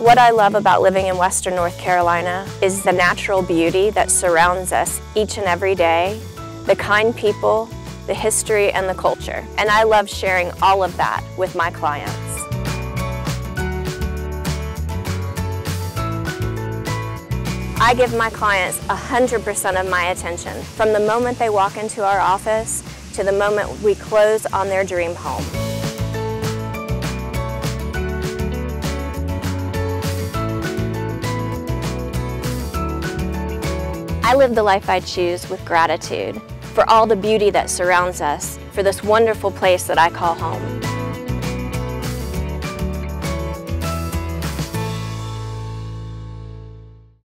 What I love about living in Western North Carolina is the natural beauty that surrounds us each and every day, the kind people, the history, and the culture. And I love sharing all of that with my clients. I give my clients 100% of my attention, from the moment they walk into our office to the moment we close on their dream home. I live the life I choose with gratitude for all the beauty that surrounds us, for this wonderful place that I call home.